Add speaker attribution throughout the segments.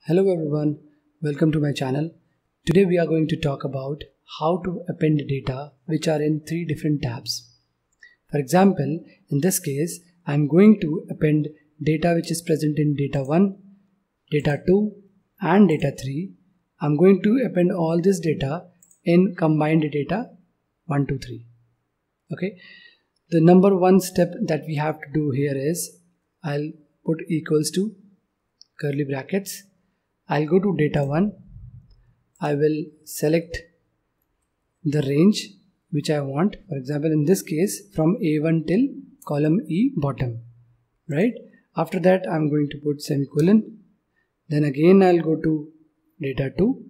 Speaker 1: Hello everyone, welcome to my channel. Today we are going to talk about how to append data which are in three different tabs. For example, in this case, I am going to append data which is present in data 1, data 2 and data 3. I am going to append all this data in combined data 1, 2, 3. Okay. The number one step that we have to do here is I'll put equals to curly brackets. I'll go to data 1. I will select the range which I want. For example, in this case from A1 till column E bottom, right? After that, I'm going to put semicolon. Then again, I'll go to data 2.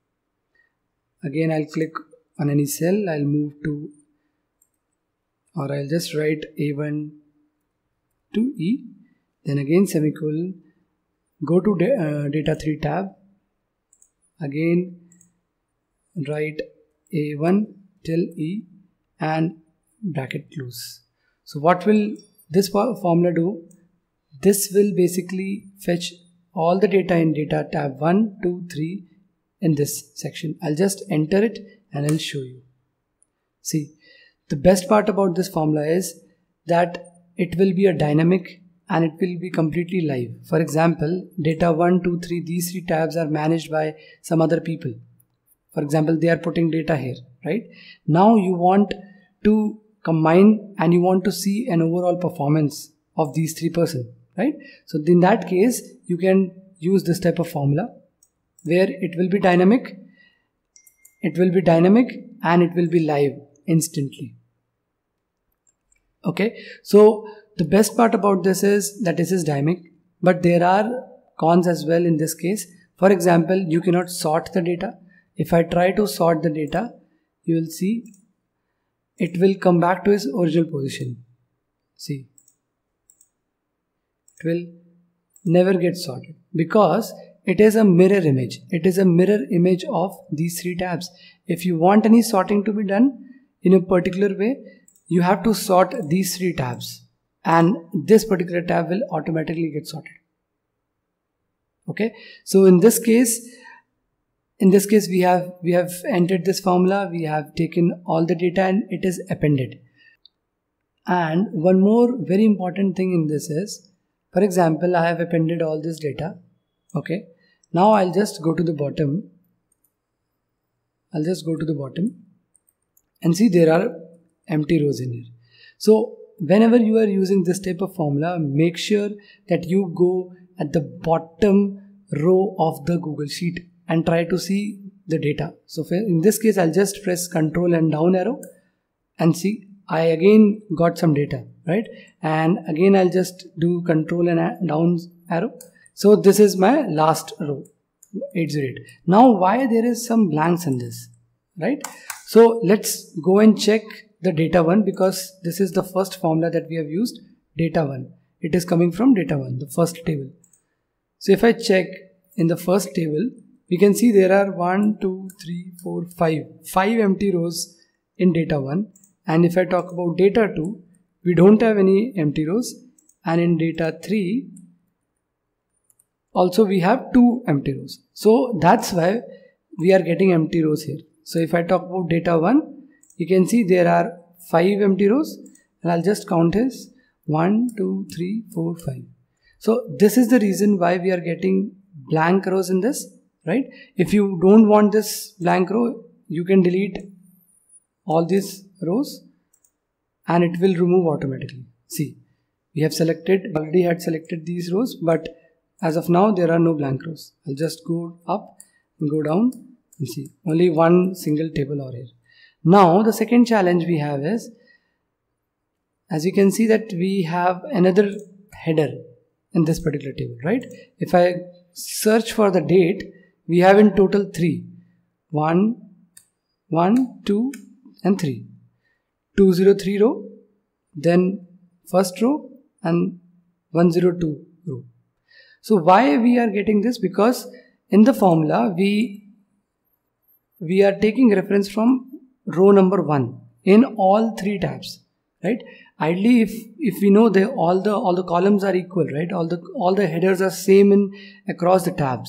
Speaker 1: Again, I'll click on any cell. I'll move to, or I'll just write A1 to E. Then again, semicolon. Go to data 3 tab. Again, write A1 till E and bracket close. So what will this formula do? This will basically fetch all the data in data tab 1, 2, 3 in this section. I'll just enter it and I'll show you. See, the best part about this formula is that it will be a dynamic and it will be completely live. For example, data 1, 2, 3, these three tabs are managed by some other people. For example, they are putting data here, right? Now you want to combine and you want to see an overall performance of these three persons, right? So in that case, you can use this type of formula where it will be dynamic and it will be live instantly. Okay, so the best part about this is that this is dynamic, but there are cons as well in this case. For example, you cannot sort the data. If I try to sort the data, you will see it will come back to its original position. See, it will never get sorted because it is a mirror image. It is a mirror image of these three tabs. If you want any sorting to be done in a particular way, you have to sort these three tabs. And this particular tab will automatically get sorted. Okay, so in this case we have entered this formula, we have taken all the data and it is appended. And one more very important thing in this is, for example, I have appended all this data. Okay, now I'll just go to the bottom. And see there are empty rows in here. So whenever you are using this type of formula, make sure that you go at the bottom row of the Google Sheet and try to see the data. So in this case, I'll just press Ctrl and down arrow and see I again got some data, right? And again, I'll just do Ctrl and down arrow. So this is my last row, 808. Now, why there is some blanks in this, right? So let's go and check the data 1 because this is the first formula that we have used, data 1. It is coming from data 1, the first table. So if I check in the first table, we can see there are 1, 2, 3, 4, 5 empty rows in data 1. And if I talk about data 2, we don't have any empty rows. And in data 3, also we have 2 empty rows. So that's why we are getting empty rows here. So if I talk about data 1, you can see there are 5 empty rows and I'll just count as 1, 2, 3, 4, 5. So this is the reason why we are getting blank rows in this, right? If you don't want this blank row, you can delete all these rows and it will remove automatically. See, we have already had selected these rows, but as of now, there are no blank rows. I'll just go up and go down and see only one single table over here. Now the second challenge we have is, as you can see that we have another header in this particular table, right? If I search for the date, we have in total 3. 1, 2 and 3. 203 row, then first row and 102 row. So why we are getting this? Because in the formula we are taking reference from row number 1 in all 3 tabs, right? Ideally, if we know all the columns are equal, right? All the headers are same in across the tabs.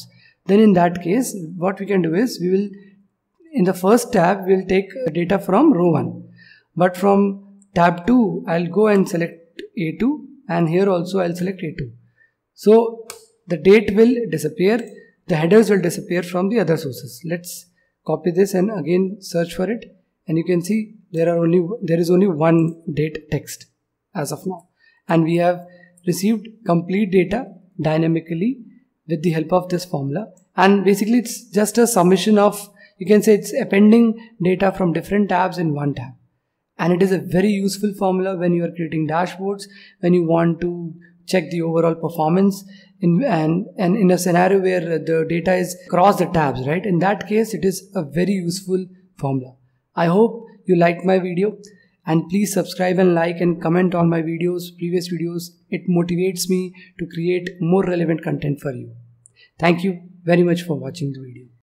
Speaker 1: then in that case what we can do is we will, in the first tab we will take data from row 1, but from tab 2 I'll go and select A2, and here also I'll select A2. So the date will disappear, the headers will disappear from the other sources. Let's copy this and again search for it, and you can see there is only one date text as of now, and we have received complete data dynamically with the help of this formula. And basically it's just a summation of, you can say it's appending data from different tabs in one tab. And it is a very useful formula when you are creating dashboards, when you want to check the overall performance and in a scenario where the data is across the tabs, right? In that case, it is a very useful formula. I hope you liked my video, and please subscribe and like and comment on my previous videos. It motivates me to create more relevant content for you. Thank you very much for watching the video.